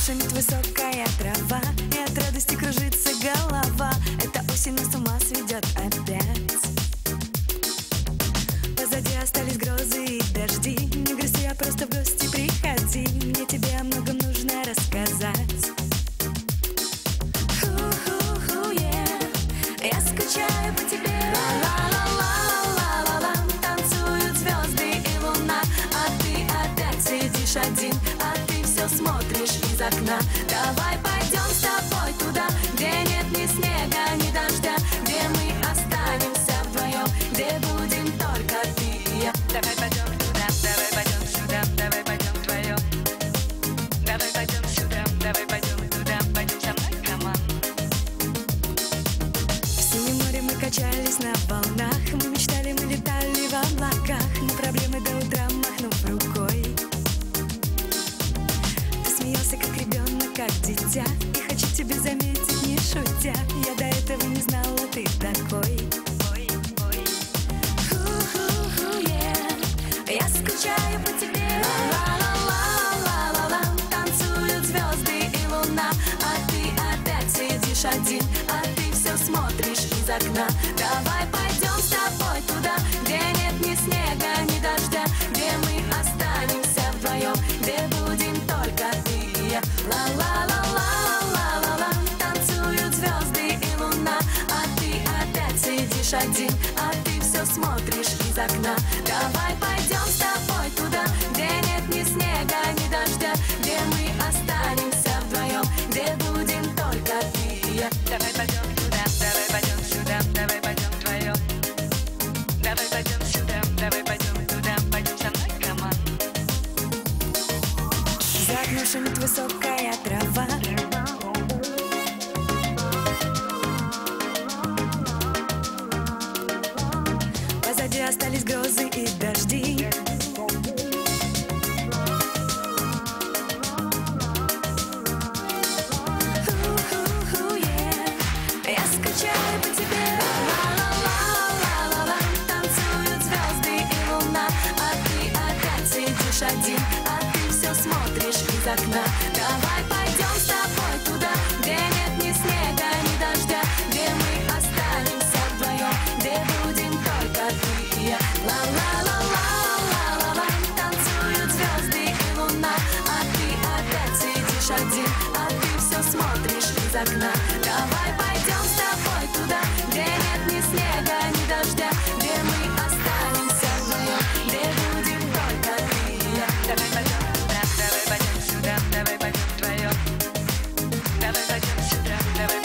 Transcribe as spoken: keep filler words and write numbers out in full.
шумит высокая трава, и от радости кружится голова. Это осень нас с ума сведет опять. Позади остались грозы и дожди. Не грусти, а просто в гости приходи. Мне тебе о многом нужно рассказать. Ху-ху-ху, yeah. Я скучаю по тебе. Ла-ла-ла-ла-ла-ла-ла. Танцуют звезды и луна, а ты опять сидишь один, а ты все смотришь из окна. Давай пойдем с тобой туда, где нет ни снега, ни дождя, где мы останемся вдвоем, где будем только ты и я. Давай пойдем туда, давай пойдем сюда, давай пойдем вдвоем. Давай пойдем сюда, давай пойдем туда, пойдем со мной, команд. В синем море мы качались на волнах, мы мечтали, мы летали в облаках, но проблемы до утра махнув рукой. Ты смеялся как ребенок, как дитя, и хочу тебе заметить, не шутя, я до этого не знала, ты такой. Ой, ой. Ху-ху-ху, yeah. Я скучаю по тебе. Ла-ла-ла-ла-ла-ла. Танцуют звезды и луна, а ты опять сидишь один, а ты все смотришь из окна. Давай пойдем с тобой туда, где нет ни снега, ни дождя, где мы останемся вдвоем, где будем только ты и я. Ла-ла-ла-ла-ла-ла-ла. Танцуют звезды и луна, а ты опять сидишь один, а ты все смотришь из окна. Давай пойдем с тобой туда, где нет ни снега, ни дождя, где мы останемся вдвоем, где будем только ты и я. Давай пойдем туда, давай пойдем сюда, давай пойдем вдвоем. Давай пойдем сюда, давай пойдем туда, пойдем со мной, команд. За окном шумит высокая трава. Позади остались грозы и дожди. Ху-ху-ху, yeah. Я скучаю по тебе. Ла-ла-ла-ла-ла-ла. Танцуют звезды и луна, а ты опять сидишь один, а ты все смотришь из окна. Давай пойдем с тобой туда, где нет ни снега, ни дождя, где мы останемся вдвоем, где будем только ты и я. Ла-ла-ла-ла-ла-ла-ла. Танцуют звезды и луна, а ты опять сидишь один, а ты все смотришь из окна. Давай пойдем с тобой туда, где нет ни снега, ни дождя, где мы останемся вдвоем, где будем только ты и я. Давай пойдем туда, давай пойдем сюда, давай пойдем вдвоем. Давай пойдем сюда, давай